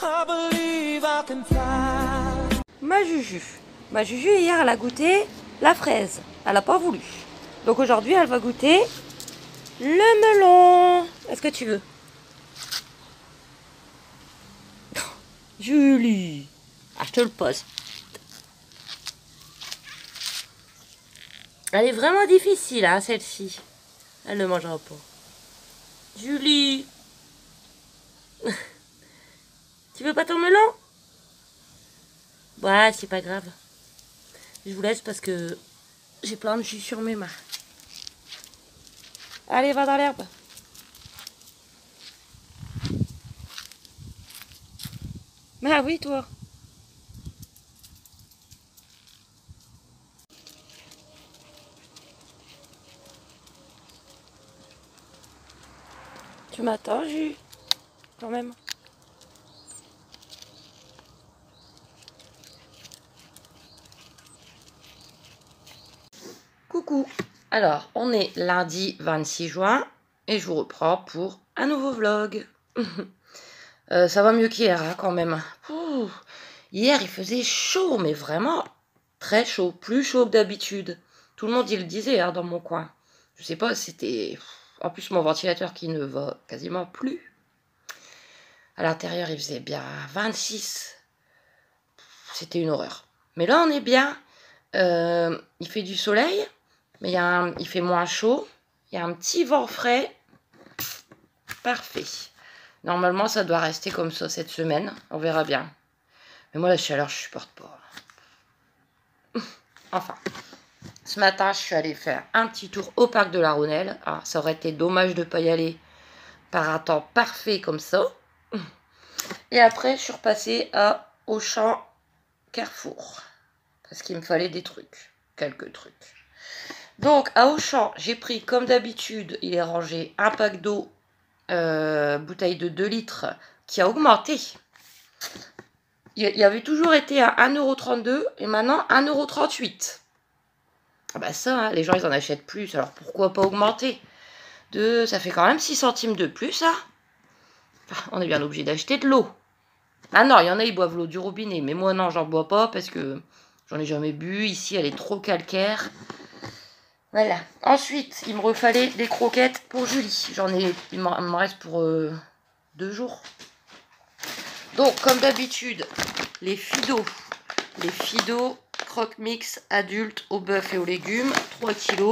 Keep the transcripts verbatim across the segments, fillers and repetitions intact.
Ma Juju. Ma Juju, hier, elle a goûté la fraise. Elle n'a pas voulu. Donc aujourd'hui, elle va goûter le melon. Est-ce que tu veux? Julie. Ah, je te le pose. Elle est vraiment difficile, hein, celle-ci. Elle ne mangera pas. Julie. Tu veux pas ton melon? Ouais, c'est pas grave. Je vous laisse parce que j'ai plein de jus sur mes mains. Allez, va dans l'herbe. Ah oui, toi. Tu m'attends, Jus? Quand même. Coucou. Alors, on est lundi vingt-six juin et je vous reprends pour un nouveau vlog. euh, ça va mieux qu'hier, hein, quand même. Ouh. Hier, il faisait chaud, mais vraiment très chaud. Plus chaud que d'habitude. Tout le monde, il le disait, hein, dans mon coin. Je sais pas, c'était... En plus, mon ventilateur qui ne va quasiment plus. À l'intérieur, il faisait bien vingt-six. C'était une horreur. Mais là, on est bien. Euh, il fait du soleil, mais il, y a un, il fait moins chaud. Il y a un petit vent frais. Parfait. Normalement, ça doit rester comme ça cette semaine. On verra bien. Mais moi, la chaleur, je supporte pas. Enfin. Ce matin, je suis allée faire un petit tour au parc de la Rhônelle. Ah, ça aurait été dommage de ne pas y aller par un temps parfait comme ça. Et après, je suis repassée à Auchan Carrefour. Parce qu'il me fallait des trucs. Quelques trucs. Donc, à Auchan, j'ai pris, comme d'habitude, il est rangé, un pack d'eau, euh, bouteille de deux litres, qui a augmenté. Il avait toujours été à un euro trente-deux et maintenant un euro trente-huit. Ah bah ça, hein, les gens, ils en achètent plus. Alors, pourquoi pas augmenter? De, ça fait quand même six centimes de plus, hein. Enfin, on est bien obligé d'acheter de l'eau. Ah non, il y en a, ils boivent l'eau du robinet. Mais moi, non, j'en bois pas parce que j'en ai jamais bu. Ici, elle est trop calcaire. Voilà. Ensuite, il me refallait des croquettes pour Julie. J'en ai, il me reste pour euh, deux jours. Donc, comme d'habitude, les Fido. Les Fido Croque Mix adultes au bœuf et aux légumes. trois kilos.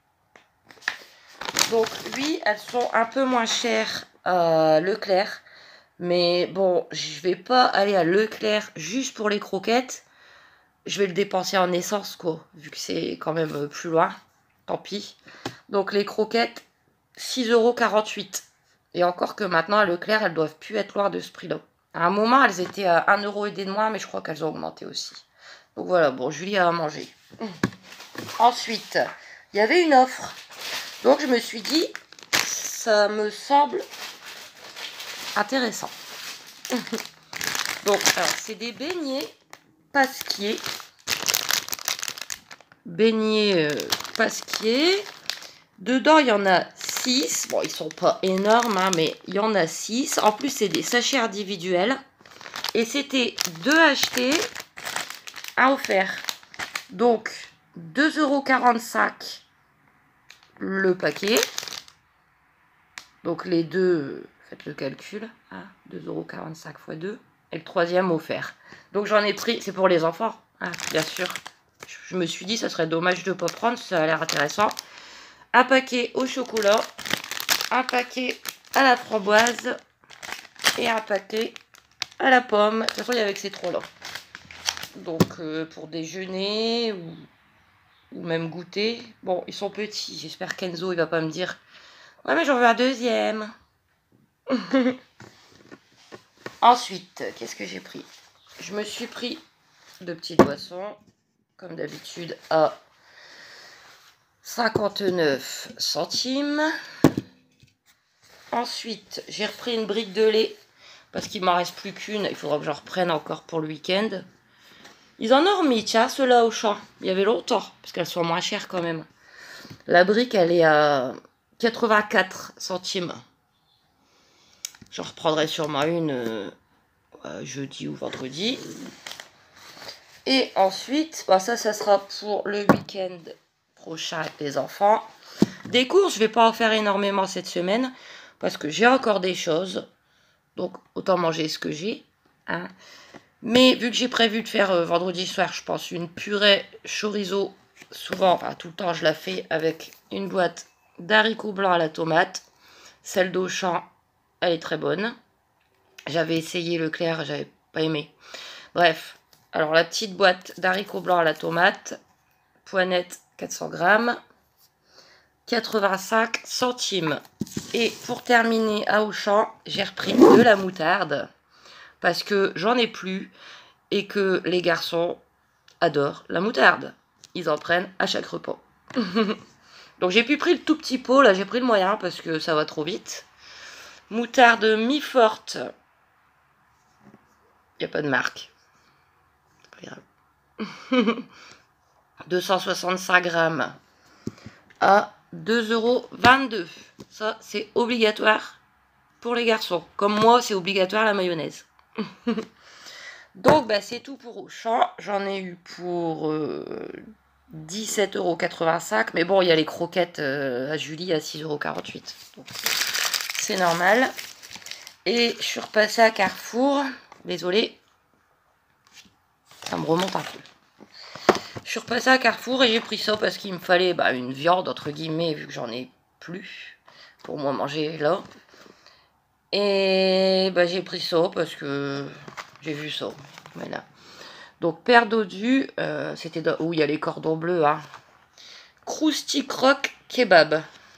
Donc, oui, elles sont un peu moins chères à Leclerc. Mais bon, je vais pas aller à Leclerc juste pour les croquettes. Je vais le dépenser en essence, quoi. Vu que c'est quand même plus loin. Tant pis. Donc, les croquettes, six euros quarante-huit. Et encore que maintenant, à Leclerc, elles doivent plus être loin de ce prix-là. À un moment, elles étaient à un euro et des de moins, mais je crois qu'elles ont augmenté aussi. Donc voilà, bon, Julie a à manger. Ensuite, il y avait une offre. Donc, je me suis dit, ça me semble intéressant. Donc, alors, c'est des beignets Pasquier. Beignets euh, Pasquier. Dedans, il y en a six. Bon, ils sont pas énormes, hein, mais il y en a six. En plus, c'est des sachets individuels. Et c'était deux achetés, un offert. Donc, deux euros quarante-cinq le paquet. Donc, les deux, faites le calcul. Hein, deux euros quarante-cinq fois deux. Et le troisième offert. Donc, j'en ai pris, c'est pour les enfants, hein, bien sûr. Je me suis dit, ça serait dommage de ne pas prendre, ça a l'air intéressant. Un paquet au chocolat, un paquet à la framboise et un paquet à la pomme. De toute façon, il y avait que ces trois-là. Donc, euh, pour déjeuner ou, ou même goûter. Bon, ils sont petits. J'espère qu'Enzo, il va pas me dire « Ouais, mais j'en veux un deuxième. » Ensuite, qu'est-ce que j'ai pris? Je me suis pris de petites boissons, comme d'habitude, à cinquante-neuf centimes. Ensuite, j'ai repris une brique de lait parce qu'il m'en reste plus qu'une. Il faudra que j'en reprenne encore pour le week-end. Ils en ont remis, tiens, ceux-là au champ. Il y avait longtemps, parce qu'elles sont moins chères quand même. La brique, elle est à quatre-vingt-quatre centimes. J'en reprendrai sûrement une euh, euh, jeudi ou vendredi. Et ensuite, bah ça, ça sera pour le week-end prochain avec les enfants. Des courses, je vais pas en faire énormément cette semaine parce que j'ai encore des choses. Donc, autant manger ce que j'ai. Hein. Mais vu que j'ai prévu de faire euh, vendredi soir, je pense, une purée chorizo. Souvent, enfin tout le temps, je la fais avec une boîte d'haricots blancs à la tomate. Celle d'Auchan, elle est très bonne. J'avais essayé Leclerc, j'avais pas aimé. Bref, alors la petite boîte d'haricots blancs à la tomate, poignette quatre cents grammes, quatre-vingt-cinq centimes. Et pour terminer à Auchan, j'ai repris de la moutarde parce que j'en ai plus et que les garçons adorent la moutarde. Ils en prennent à chaque repas. Donc j'ai plus pris le tout petit pot, là j'ai pris le moyen parce que ça va trop vite. Moutarde mi-forte. Il n'y a pas de marque. C'est pas grave. deux cent soixante-cinq grammes à deux euros vingt-deux. Ça c'est obligatoire pour les garçons. Comme moi c'est obligatoire la mayonnaise. Donc bah, c'est tout pour Auchan. J'en ai eu pour euh, dix-sept euros quatre-vingt-cinq. Mais bon, il y a les croquettes euh, à Julie à six euros quarante-huit. Donc c'est normal. Et je suis repassée à Carrefour. Désolée. Ça me remonte un peu. Je suis repassée à Carrefour et j'ai pris ça parce qu'il me fallait bah, une viande, entre guillemets, vu que j'en ai plus. Pour moi manger là. Et bah, j'ai pris ça parce que j'ai vu ça. Voilà. Donc, paire d'odus, euh, c'était dans... où il y a les cordons bleus. Hein. Krusty Croc Kebab.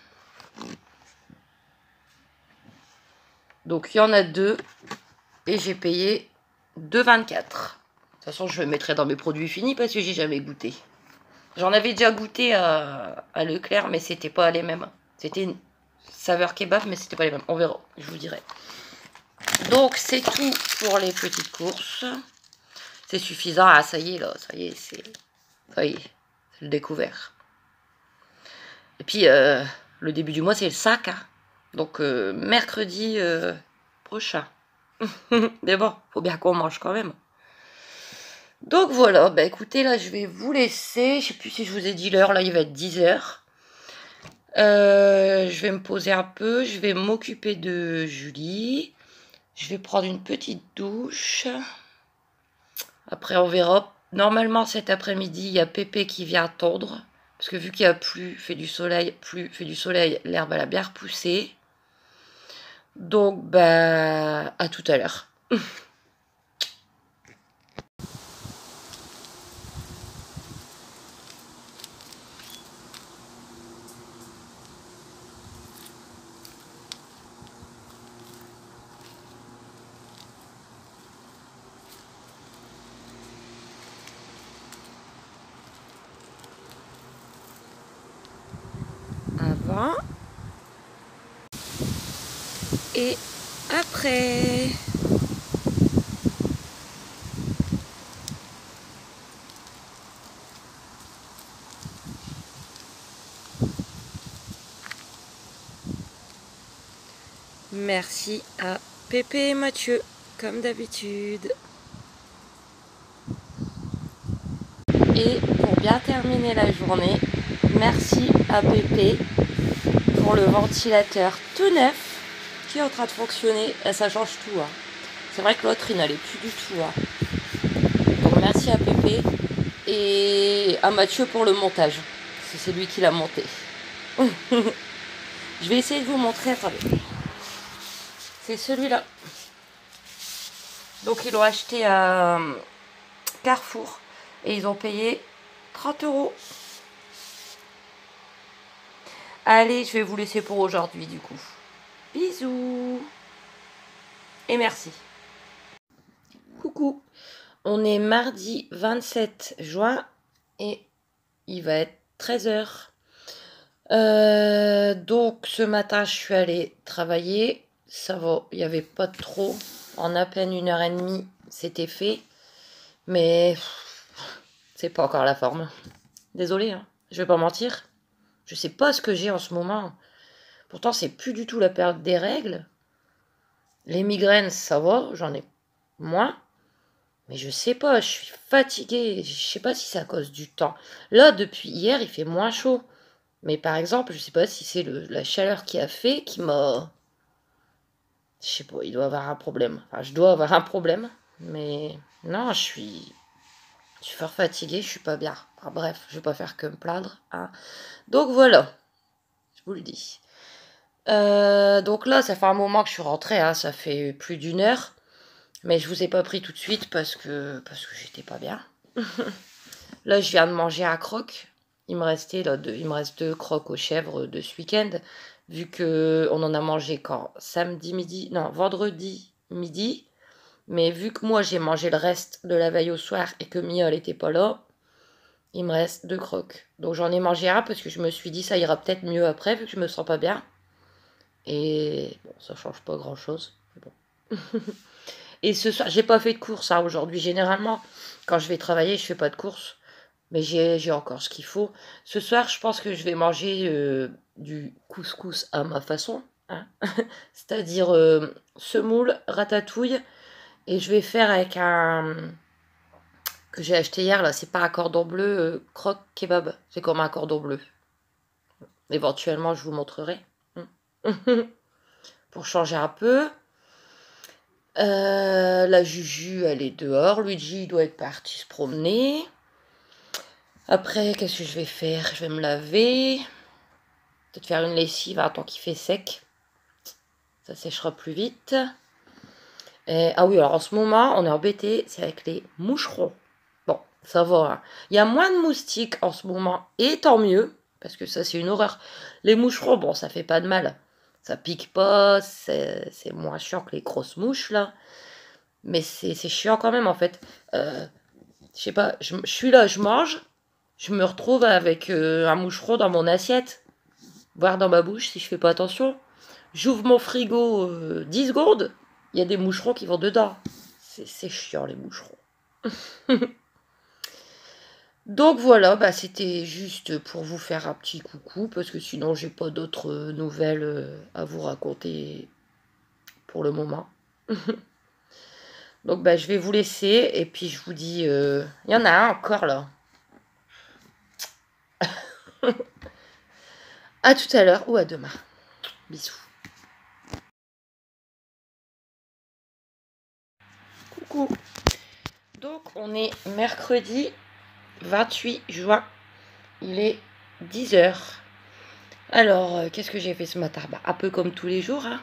Donc, il y en a deux. Et j'ai payé deux euros vingt-quatre. De toute façon, je le mettrai dans mes produits finis parce que j'ai jamais goûté. J'en avais déjà goûté à, à Leclerc, mais c'était pas les mêmes. C'était une saveur kebab, mais c'était pas les mêmes. On verra, je vous dirai. Donc, c'est tout pour les petites courses. C'est suffisant. Ah, ça y est, là. Ça y est, c'est... Ça y est, c'est le découvert. Et puis, euh, le début du mois, c'est le sac. Hein. Donc, euh, mercredi euh, prochain. Mais bon, faut bien qu'on mange quand même. Donc, voilà. Bah, écoutez, là, je vais vous laisser. Je sais plus si je vous ai dit l'heure. Là, il va être dix heures. Euh, je vais me poser un peu. Je vais m'occuper de Julie. Je vais prendre une petite douche. Après, on verra. Normalement, cet après-midi, il y a Pépé qui vient tondre. Parce que vu qu'il n'y a plus, fait du soleil, plus fait du soleil, l'herbe elle a bien repoussé. Donc, bah, à tout à l'heure. Avant et après. Merci à Pépé et Mathieu, comme d'habitude. Et pour bien terminer la journée, merci à Pépé pour le ventilateur tout neuf qui est en train de fonctionner. Et ça change tout. Hein. C'est vrai que l'autre, il n'allait plus du tout. Hein. Donc merci à Pépé et à Mathieu pour le montage. C'est lui qui l'a monté. Je vais essayer de vous montrer. Attendez. C'est celui-là. Donc ils l'ont acheté à Carrefour et ils ont payé trente euros. Allez, je vais vous laisser pour aujourd'hui du coup. Bisous. Et merci. Coucou. On est mardi vingt-sept juin et il va être treize heures. Euh, donc ce matin, je suis allée travailler. Ça va, il n'y avait pas de trop. En à peine une heure et demie, c'était fait. Mais c'est pas encore la forme. Désolée, hein. Je vais pas mentir. Je sais pas ce que j'ai en ce moment. Pourtant, c'est plus du tout la période des règles. Les migraines, ça va, j'en ai Moi, mais je sais pas, je suis fatiguée. Je sais pas si c'est à cause du temps. Là, depuis hier, il fait moins chaud. Mais par exemple, je sais pas si c'est le- la chaleur qui a fait qui m'a... Je sais pas, il doit avoir un problème. Enfin, je dois avoir un problème. Mais non, je suis... Je suis fort fatiguée, je suis pas bien. Enfin, bref, je vais pas faire que me plaindre, hein. Donc voilà, je vous le dis. Euh, donc là, ça fait un moment que je suis rentrée, hein, ça fait plus d'une heure. Mais je vous ai pas pris tout de suite parce que, parce que j'étais pas bien. Là, je viens de manger un croque. Il me restait là, deux, il me reste deux croques aux chèvres de ce week-end. Vu que on en a mangé quand samedi midi, non, vendredi midi. Mais vu que moi j'ai mangé le reste de la veille au soir et que Mia elle était pas là, il me reste deux croques. Donc j'en ai mangé un parce que je me suis dit ça ira peut-être mieux après vu que je me sens pas bien. Et bon, ça change pas grand-chose. Bon. Et ce soir, j'ai pas fait de course hein, aujourd'hui. Généralement, quand je vais travailler, je fais pas de course. Mais j'ai j'ai encore ce qu'il faut. Ce soir, je pense que je vais manger euh, du couscous à ma façon, hein. C'est-à-dire euh, semoule, ratatouille. Et je vais faire avec un... que j'ai acheté hier, là. C'est pas un cordon bleu, euh, croque kebab. C'est comme un cordon bleu. Éventuellement, je vous montrerai. Pour changer un peu. Euh, la Juju, elle est dehors. Luigi doit être parti se promener. Après, qu'est-ce que je vais faire? Je vais me laver. Peut-être faire une lessive à temps qu'il fait sec. Ça séchera plus vite. Et, ah oui, alors en ce moment, on est embêté, c'est avec les moucherons. Bon, ça va, hein. Il y a moins de moustiques en ce moment, et tant mieux, parce que ça, c'est une horreur. Les moucherons, bon, ça fait pas de mal. Ça pique pas, c'est c'est moins chiant que les grosses mouches, là. Mais c'est c'est chiant quand même, en fait. Euh, je sais pas, je, je suis là, je mange, je me retrouve avec euh, un moucheron dans mon assiette, voire dans ma bouche, si je fais pas attention. J'ouvre mon frigo euh, dix secondes, il y a des moucherons qui vont dedans. C'est chiant, les moucherons. Donc voilà, bah, c'était juste pour vous faire un petit coucou, parce que sinon j'ai pas d'autres nouvelles euh, à vous raconter pour le moment. Donc bah, je vais vous laisser, et puis je vous dis... Il euh... y en a un encore là. À tout à l'heure ou à demain. Bisous. Coucou. Donc on est mercredi vingt-huit juin. Il est dix heures. Alors, euh, qu'est-ce que j'ai fait ce matin? Bah, un peu comme tous les jours, hein.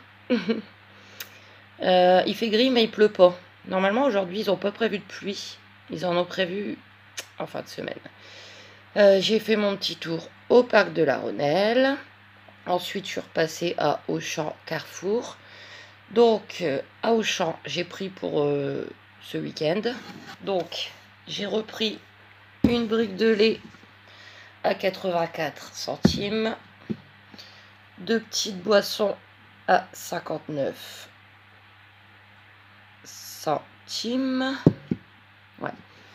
euh, il fait gris, mais il pleut pas. Normalement, aujourd'hui, ils n'ont pas prévu de pluie. Ils en ont prévu en fin de semaine. Euh, j'ai fait mon petit tour au parc de la Rhônelle. Ensuite, je suis repassée à Auchan Carrefour. Donc, euh, à Auchan, j'ai pris pour euh, ce week-end. Donc, j'ai repris une brique de lait à quatre-vingt-quatre centimes. Deux petites boissons à cinquante-neuf centimes. Ouais.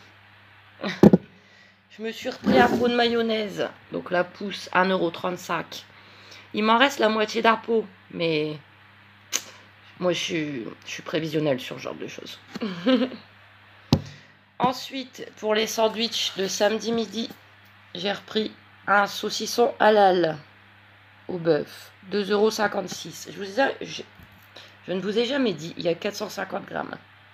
Je me suis repris un pot de mayonnaise. Donc la pousse, un euro trente-cinq. Il m'en reste la moitié d'un pot. Mais moi, je suis, je suis prévisionnelle sur ce genre de choses. Ensuite, pour les sandwichs de samedi midi, j'ai repris un saucisson halal au bœuf. deux euros cinquante-six. Je, vous ai, je, je ne vous ai jamais dit, il y a quatre cent cinquante grammes.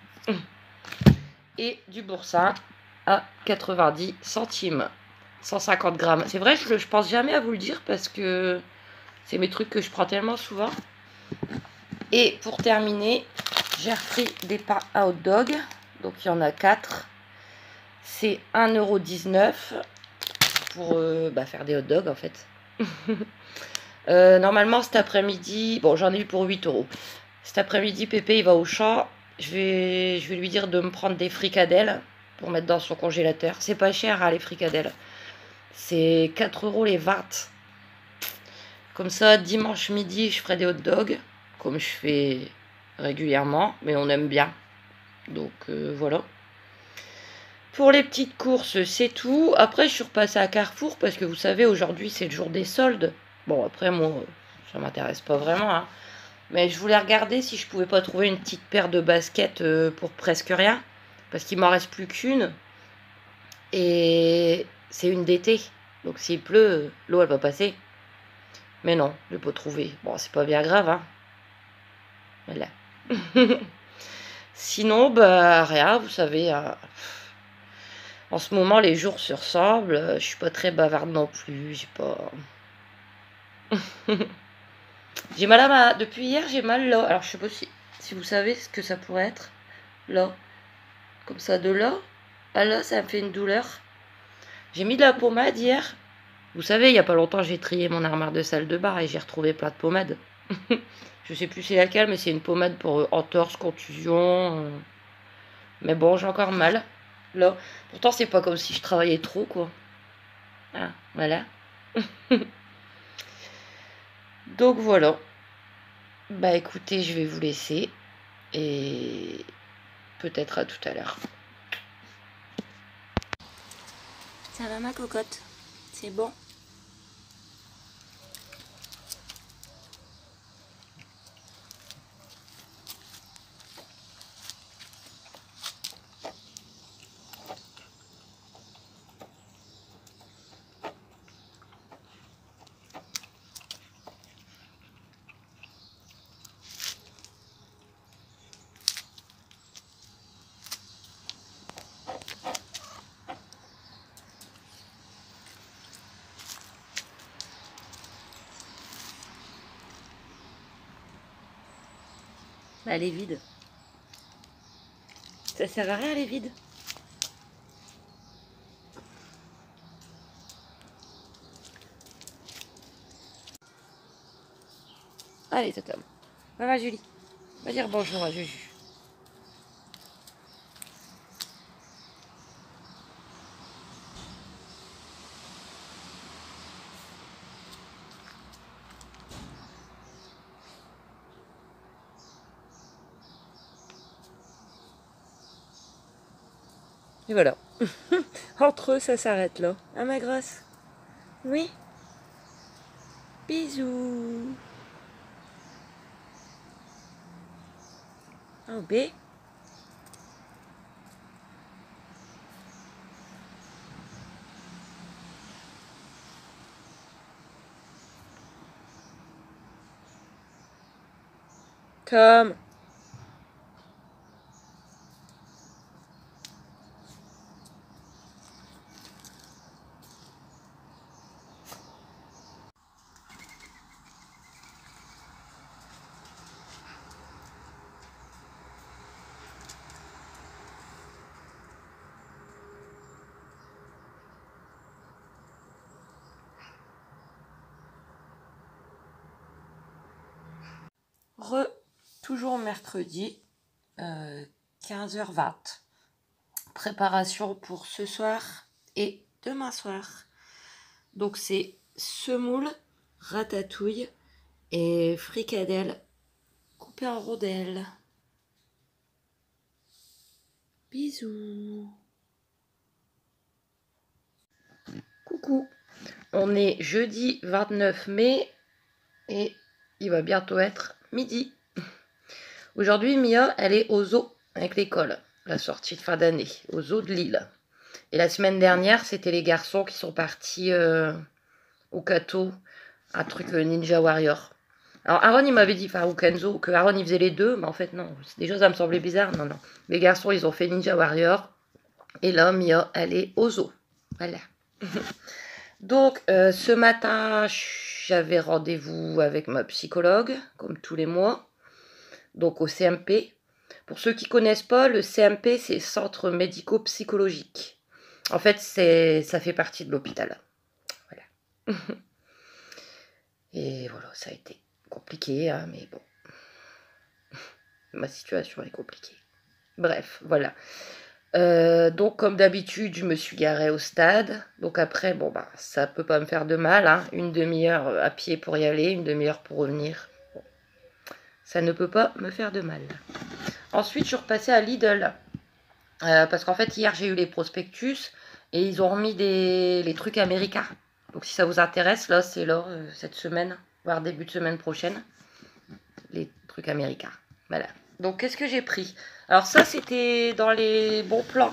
Et du boursin à quatre-vingt-dix centimes. cent cinquante grammes. C'est vrai, je, je pense jamais à vous le dire parce que c'est mes trucs que je prends tellement souvent. Et pour terminer, j'ai repris des pains à hot dog. Donc il y en a quatre. C'est un euro dix-neuf pour euh, bah, faire des hot dogs en fait. euh, normalement cet après-midi, bon j'en ai eu pour huit euros. Cet après-midi, Pépé il va au champ. Je vais, je vais lui dire de me prendre des fricadelles pour mettre dans son congélateur. C'est pas cher hein, les fricadelles. C'est quatre euros les vingt. Comme ça, dimanche midi, je ferai des hot dogs. Comme je fais régulièrement. Mais on aime bien. Donc euh, voilà. Pour les petites courses, c'est tout. Après, je suis repassée à Carrefour parce que vous savez, aujourd'hui, c'est le jour des soldes. Bon, après, moi, ça m'intéresse pas vraiment. Hein. Mais je voulais regarder si je pouvais pas trouver une petite paire de baskets euh, pour presque rien. Parce qu'il m'en reste plus qu'une. Et c'est une d'été. Donc s'il pleut, l'eau elle va passer. Mais non, je l'ai pas trouvé. Bon, c'est pas bien grave, hein. Voilà. Sinon, bah rien, vous savez. Hein. En ce moment, les jours se ressemblent. Je suis pas très bavarde non plus. J'ai pas. J'ai mal à ma. Depuis hier, j'ai mal là. Alors, je sais pas si, si vous savez ce que ça pourrait être. Là. Comme ça, de là. À là, ça me fait une douleur. J'ai mis de la pommade hier. Vous savez, il y a pas longtemps, j'ai trié mon armoire de salle de bain et j'ai retrouvé plein de pommades. Je sais plus c'est laquelle, mais c'est une pommade pour euh, entorse, contusion. euh. Mais bon, j'ai encore mal. Là. Pourtant, c'est pas comme si je travaillais trop, quoi. Ah, voilà. Donc voilà. Bah écoutez, je vais vous laisser. Et peut-être à tout à l'heure. Ça va ma cocotte? C'est bon? Bah, elle est vide. Ça sert à rien, elle est vide. Allez, Totem. Va, va, Julie. Va dire bonjour à Juju. Et voilà. Entre eux, ça s'arrête là. Hein, ma grosse? Oui. Bisous. Oh, B. Tom. Re, toujours mercredi, euh, quinze heures vingt. Préparation pour ce soir et demain soir. Donc c'est semoule, ratatouille et fricadelle coupée en rondelles. Bisous. Coucou. On est jeudi vingt-neuf mai et il va bientôt être midi. Aujourd'hui, Mia, elle est au zoo avec l'école, la sortie de fin d'année, au zoo de Lille. Et la semaine dernière, c'était les garçons qui sont partis euh, au Kato, un truc euh, Ninja Warrior. Alors Aaron, il m'avait dit, enfin, ou Kenzo, que Aaron, il faisait les deux, mais en fait, non. Déjà, ça me semblait bizarre. Non, non. Les garçons, ils ont fait Ninja Warrior. Et là, Mia, elle est au zoo. Voilà. Donc, euh, ce matin, j'avais rendez-vous avec ma psychologue, comme tous les mois. Donc, au C M P. Pour ceux qui ne connaissent pas, le C M P, c'est Centre médico-psychologique. En fait, c'est, ça fait partie de l'hôpital. Voilà. Et voilà, ça a été compliqué, hein, mais bon. Ma situation est compliquée. Bref, voilà. Euh, donc, comme d'habitude, je me suis garée au stade. Donc après, bon, bah, ça peut pas me faire de mal. Hein. Une demi-heure à pied pour y aller, une demi-heure pour revenir. Bon. Ça ne peut pas me faire de mal. Ensuite, je suis repassée à Lidl. Euh, parce qu'en fait, hier, j'ai eu les prospectus et ils ont remis des, les trucs américains. Donc, si ça vous intéresse, là, c'est là, euh, cette semaine, voire début de semaine prochaine. les trucs américains. Voilà. Donc, qu'est-ce que j'ai pris? Alors, ça, c'était dans les bons plans.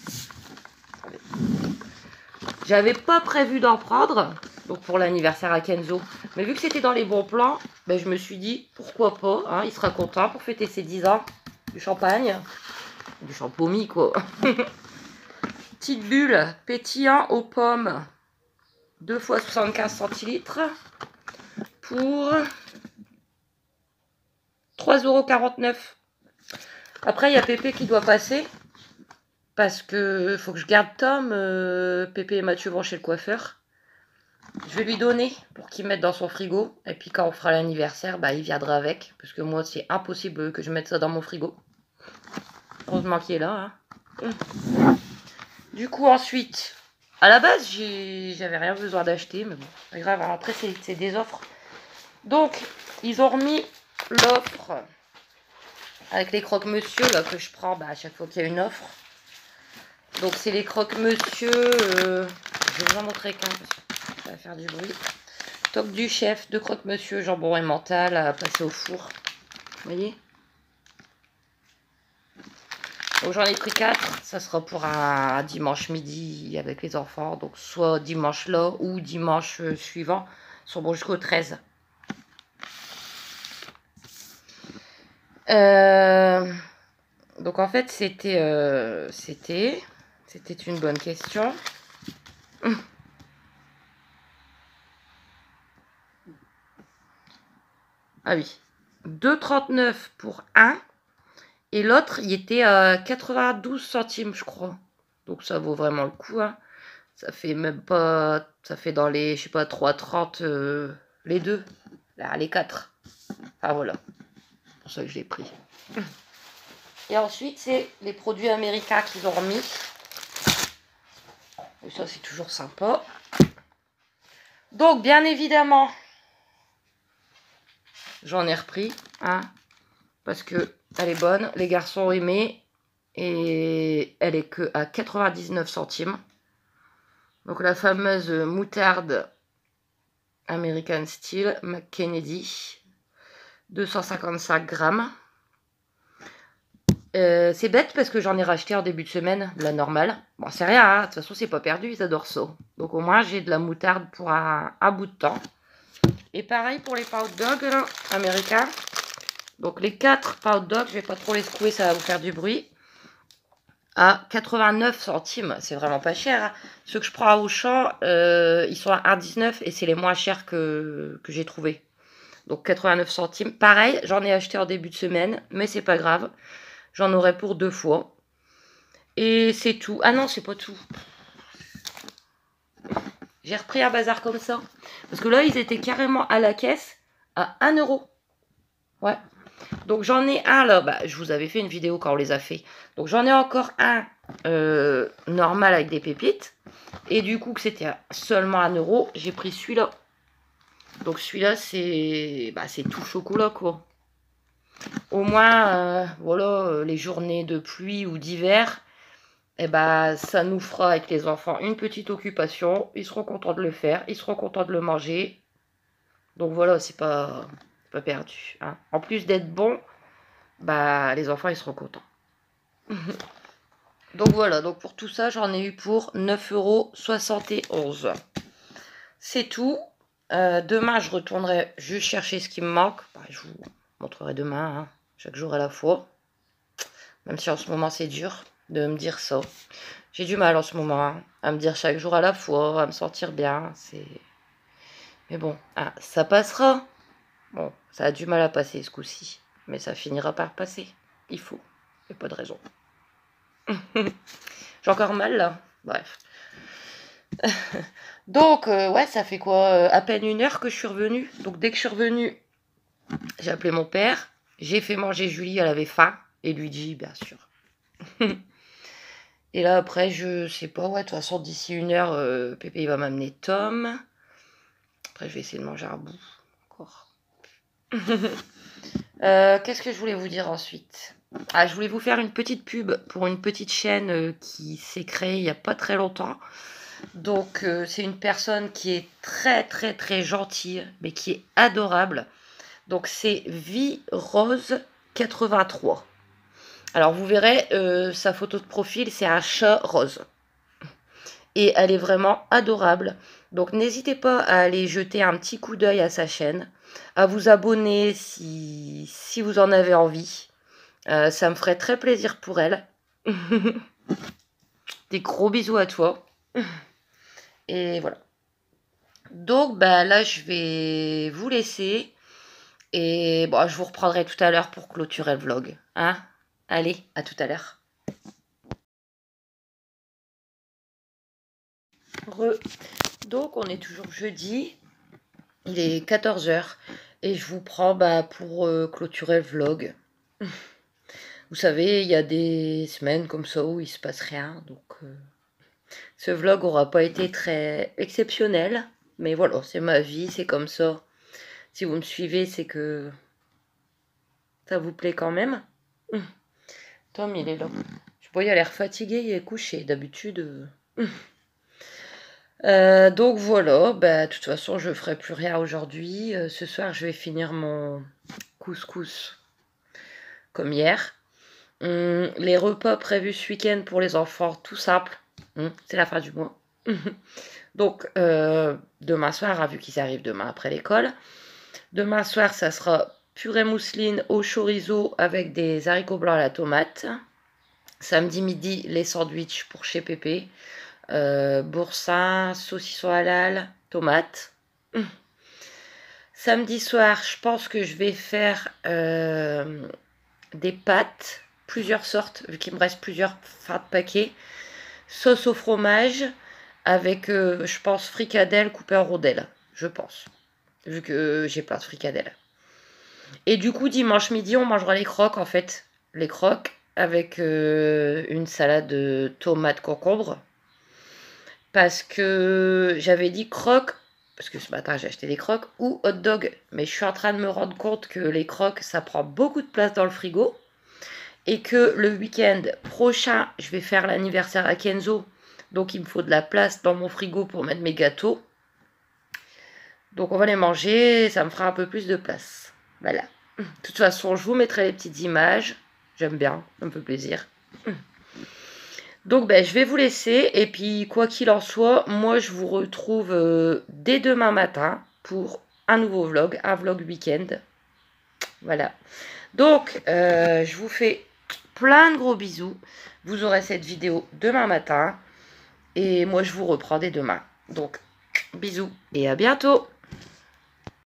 J'avais pas prévu d'en prendre, donc pour l'anniversaire à Kenzo. Mais vu que c'était dans les bons plans, ben, je me suis dit, pourquoi pas, hein, il sera content pour fêter ses dix ans. Du champagne, du champomis, quoi. Petite bulle pétillant aux pommes, deux fois soixante-quinze centilitres, pour trois euros quarante-neuf. Après, il y a Pépé qui doit passer. Parce que faut que je garde Tom. Euh, Pépé et Mathieu vont chez le coiffeur. Je vais lui donner pour qu'il mette dans son frigo. Et puis quand on fera l'anniversaire, bah, il viendra avec. Parce que moi, c'est impossible que je mette ça dans mon frigo. Heureusement qu'il est là. Hein. Du coup, ensuite, à la base, j'avais rien besoin d'acheter. Mais bon, c'est pas grave. Après, c'est des offres. Donc, ils ont remis l'offre avec les croque-monsieur là que je prends bah, à chaque fois qu'il y a une offre. Donc c'est les croque-monsieur, euh, je vais vous en montrer qu'un parce que ça va faire du bruit. Toc du chef, de croque-monsieur, jambon et mental à passer au four. Vous voyez? Donc j'en ai pris quatre, ça sera pour un dimanche midi avec les enfants. Donc soit dimanche là ou dimanche suivant, ils sont bons jusqu'au treize. Euh, donc en fait c'était... Euh, c'était... C'était une bonne question. Ah oui. deux trente-neuf pour un. Et l'autre, il était à quatre-vingt-douze centimes, je crois. Donc ça vaut vraiment le coup. Hein. Ça fait même pas... Ça fait dans les, je sais pas, trois trente euh, les deux. Là, les quatre. Ah voilà. C'est pour ça que je l'ai pris. Et ensuite, c'est les produits américains qu'ils ont remis. Et ça, c'est toujours sympa. Donc, bien évidemment, j'en ai repris. Hein, parce que elle est bonne. Les garçons ont aimé. Et elle est que à quatre-vingt-dix-neuf centimes. Donc, la fameuse moutarde American Style McKennedy. deux cent cinquante-cinq grammes. Euh, c'est bête parce que j'en ai racheté en début de semaine, de la normale. Bon, c'est rien, hein. De toute façon, c'est pas perdu, ils adorent ça. Donc, au moins, j'ai de la moutarde pour un, un bout de temps. Et pareil pour les Pout Dog, là, américains. Donc, les quatre Pout Dog, je vais pas trop les secouer, ça va vous faire du bruit. À quatre-vingt-neuf centimes, c'est vraiment pas cher. Hein. Ceux que je prends à Auchan, euh, ils sont à un dix-neuf et c'est les moins chers que, que j'ai trouvé. Donc, quatre-vingt-neuf centimes. Pareil, j'en ai acheté en début de semaine, mais c'est pas grave. J'en aurai pour deux fois. Et c'est tout. Ah non, c'est pas tout. J'ai repris un bazar comme ça. Parce que là, ils étaient carrément à la caisse à un euro. Ouais. Donc j'en ai un là. Bah, je vous avais fait une vidéo quand on les a fait. Donc j'en ai encore un euh, normal avec des pépites. Et du coup, que c'était seulement un euro, j'ai pris celui-là. Donc celui-là, c'est bah, c'est tout chocolat, quoi. Au moins, euh, voilà, euh, les journées de pluie ou d'hiver, eh ben, ça nous fera avec les enfants une petite occupation. Ils seront contents de le faire, ils seront contents de le manger. Donc voilà, c'est pas, pas perdu. Hein. En plus d'être bon, bah, les enfants, ils seront contents. Donc voilà, donc pour tout ça, j'en ai eu pour neuf euros soixante et onze. C'est tout. Euh, demain, je retournerai juste chercher ce qui me manque. Bah, je vous montrerai demain, hein, chaque jour à la fois. Même si en ce moment, c'est dur de me dire ça. J'ai du mal en ce moment hein, à me dire chaque jour à la fois, à me sentir bien. C'est... Mais bon, ah, ça passera. Bon, ça a du mal à passer ce coup-ci. Mais ça finira par passer. Il faut. Il n'y a pas de raison. J'ai encore mal là. Bref. Donc, euh, ouais, ça fait quoi euh, à peine une heure que je suis revenue. Donc, dès que je suis revenue, j'ai appelé mon père. J'ai fait manger Julie, elle avait faim. Et Luigi, bien sûr. Et là, après, je sais pas, ouais, de toute façon, d'ici une heure, euh, Pépé, il va m'amener Tom. Après, je vais essayer de manger un bout. Encore. euh, Qu'est-ce que je voulais vous dire ensuite? Ah, je voulais vous faire une petite pub pour une petite chaîne euh, qui s'est créée il n'y a pas très longtemps. Donc, euh, c'est une personne qui est très, très, très gentille, mais qui est adorable. Donc c'est Vie Rose quatre-vingt-trois. Alors vous verrez, euh, sa photo de profil, c'est un chat rose. Et elle est vraiment adorable. Donc n'hésitez pas à aller jeter un petit coup d'œil à sa chaîne, à vous abonner si, si vous en avez envie. Euh, ça me ferait très plaisir pour elle. Des gros bisous à toi. Et voilà. Donc bah, là, je vais vous laisser. Et bon, je vous reprendrai tout à l'heure pour clôturer le vlog. Hein? Allez, à tout à l'heure. Re. Donc on est toujours jeudi. Il est quatorze heures. Et je vous prends bah, pour euh, clôturer le vlog. Vous savez, il y a des semaines comme ça où il se passe rien. Donc euh, ce vlog aura pas été très exceptionnel. Mais voilà, c'est ma vie, c'est comme ça. Si vous me suivez, c'est que ça vous plaît quand même. Tom, il est là. Je vois, il a l'air fatigué, il est couché. D'habitude... Euh... Euh, donc voilà, bah, de toute façon, je ferai plus rien aujourd'hui. Euh, ce soir, je vais finir mon couscous comme hier. Hum, les repas prévus ce week-end pour les enfants, tout simple. Hum, c'est la fin du mois. Donc, euh, demain soir, hein, vu qu'ils arrivent demain après l'école, demain soir, ça sera purée mousseline au chorizo avec des haricots blancs à la tomate. Samedi midi, les sandwichs pour chez Pépé. Euh, boursin, saucisson halal, tomate. Mmh. Samedi soir, je pense que je vais faire euh, des pâtes, plusieurs sortes, vu qu'il me reste plusieurs fins de paquet. Sauce au fromage, avec, euh, je pense, fricadelle coupée en rondelles, je pense, vu que j'ai plein de fricadelles. Et du coup, dimanche midi, on mangera les croques, en fait. Les croques, avec euh, une salade de tomates concombre. Parce que j'avais dit croque, parce que ce matin j'ai acheté des croques, ou hot dog. Mais je suis en train de me rendre compte que les croques, ça prend beaucoup de place dans le frigo. Et que le week-end prochain, je vais faire l'anniversaire à Kenzo. Donc il me faut de la place dans mon frigo pour mettre mes gâteaux. Donc on va les manger, ça me fera un peu plus de place. Voilà. De toute façon, je vous mettrai les petites images. J'aime bien, ça me fait plaisir. Donc ben, je vais vous laisser et puis quoi qu'il en soit, moi je vous retrouve euh, dès demain matin pour un nouveau vlog, un vlog week-end. Voilà. Donc euh, je vous fais plein de gros bisous. Vous aurez cette vidéo demain matin et moi je vous reprends dès demain. Donc bisous et à bientôt.